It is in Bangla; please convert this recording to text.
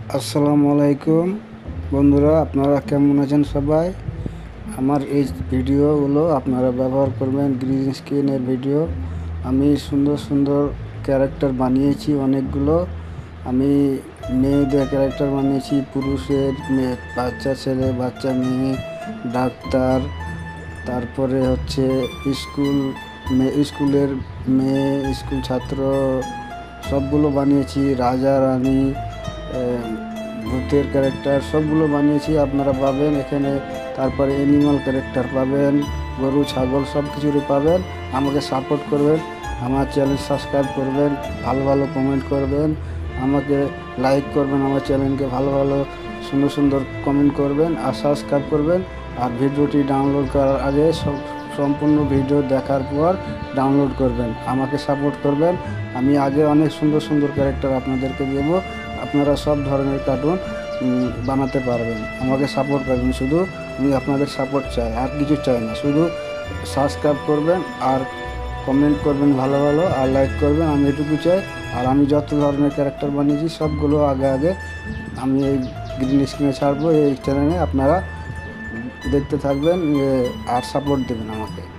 আসসালামু আলাইকুম বন্ধুরা, আপনারা কেমন আছেন সবাই? আমার এই ভিডিওগুলো আপনারা ব্যবহার করবেন। গ্রিন স্ক্রিনের ভিডিও আমি সুন্দর সুন্দর ক্যারেক্টার বানিয়েছি অনেকগুলো। আমি মেয়েদের ক্যারেক্টার বানিয়েছি, পুরুষের, বাচ্চা ছেলে, বাচ্চা মেয়ে, ডাক্তার, তারপরে হচ্ছে স্কুলের মেয়ে, স্কুল ছাত্র, সবগুলো বানিয়েছি। রাজা রানী, ভূতের ক্যারেক্টার সবগুলো বানিয়েছি, আপনারা পাবেন এখানে। তারপরে অ্যানিমাল ক্যারেক্টার পাবেন, গরু ছাগল সব কিছুরই পাবেন। আমাকে সাপোর্ট করবেন, আমার চ্যানেল সাবস্ক্রাইব করবেন, ভালো ভালো কমেন্ট করবেন, আমাকে লাইক করবেন, আমার চ্যানেলকে ভালো ভালো সুন্দর সুন্দর কমেন্ট করবেন আর সাবস্ক্রাইব করবেন। আর ভিডিওটি ডাউনলোড করার আগে সম্পূর্ণ ভিডিও দেখার পর ডাউনলোড করবেন, আমাকে সাপোর্ট করবেন। আমি আগে অনেক সুন্দর সুন্দর ক্যারেক্টার আপনাদেরকে দেব, আপনারা সব ধরনের কার্টুন বানাতে পারবেন। আমাকে সাপোর্ট করবেন, শুধু আমি আপনাদের সাপোর্ট চাই, আর কিছু চাই না। শুধু সাবস্ক্রাইব করবেন আর কমেন্ট করবেন ভালো ভালো, আর লাইক করবেন, আমি এটুকু চাই। আর আমি যত ধরনের ক্যারেক্টার বানিয়েছি সবগুলো আগে আগে আমি এই গ্রিন স্ক্রিনে ছাড়বো, এই চ্যানেলে আপনারা দেখতে থাকবেন আর সাপোর্ট দেবেন আমাকে।